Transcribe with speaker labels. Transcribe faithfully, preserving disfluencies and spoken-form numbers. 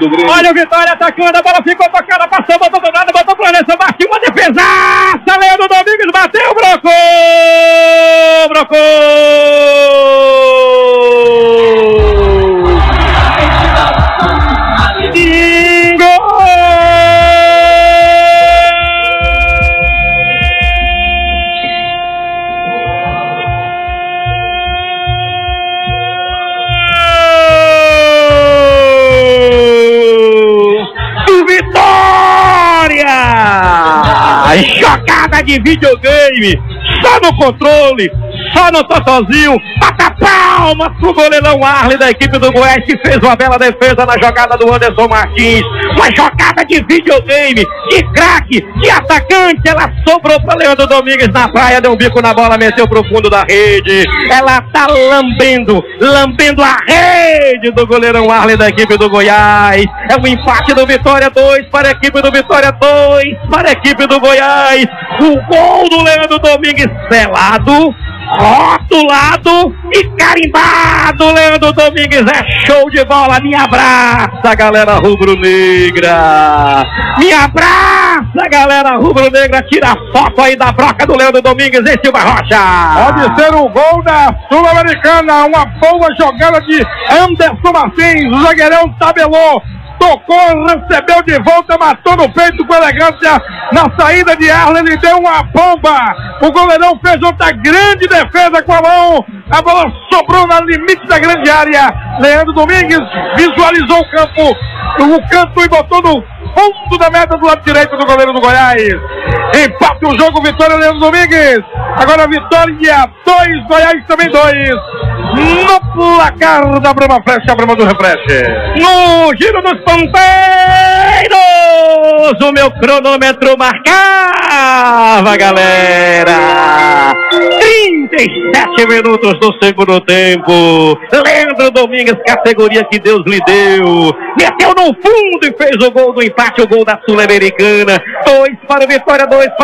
Speaker 1: do Grêmio.
Speaker 2: Olha o Vitória atacando, a bola ficou tocada, passou, botou do lado, botou pro Anderson, bateu uma defesaça, Leandro Domingues bateu, brocou, brocou. Jogada de videogame, só no controle, só no totozinho, bata palmas pro goleirão Arley da equipe do Goiás, que fez uma bela defesa na jogada do Anderson Martins. Uma jogada de videogame, de craque, de atacante, ela sobrou para Leandro Domingues na praia, deu um bico na bola, meteu pro fundo da rede. Ela tá lambendo, lambendo a rede do goleirão Arley da equipe do Goiás. É um empate do Vitória, dois para a equipe do Vitória, dois para a equipe do Goiás. O gol do Leandro Domingues selado, rotulado e carimbado. Leandro Domingues é show de bola. Me abraça, galera rubro-negra. Me abraça, galera rubro-negra. Tira a foto aí da broca do Leandro Domingues em Silva Rocha.
Speaker 1: Pode ser o gol da Sul-Americana. Uma boa jogada de Anderson Martins. O zagueirão tabelou, tocou, recebeu de volta, matou no peito com elegância. Na saída de Arley, ele deu uma bomba. O goleirão fez outra grande defesa com a mão. A bola sobrou no limite da grande área. Leandro Domingues visualizou o campo, o canto, e botou no fundo da meta do lado direito do goleiro do Goiás. Empate o jogo, Vitória, Leandro Domingues. Agora Vitória dois, Goiás também dois. No placar da Brama Flecha, a Brama do Refresh.
Speaker 2: No giro dos ponteiros, o meu cronômetro marcava, galera. trinta e sete minutos do segundo tempo. Leandro Domingues, categoria que Deus lhe deu, meteu no fundo e fez o gol do empate, o gol da Sul-Americana. Dois para o Vitória, dois para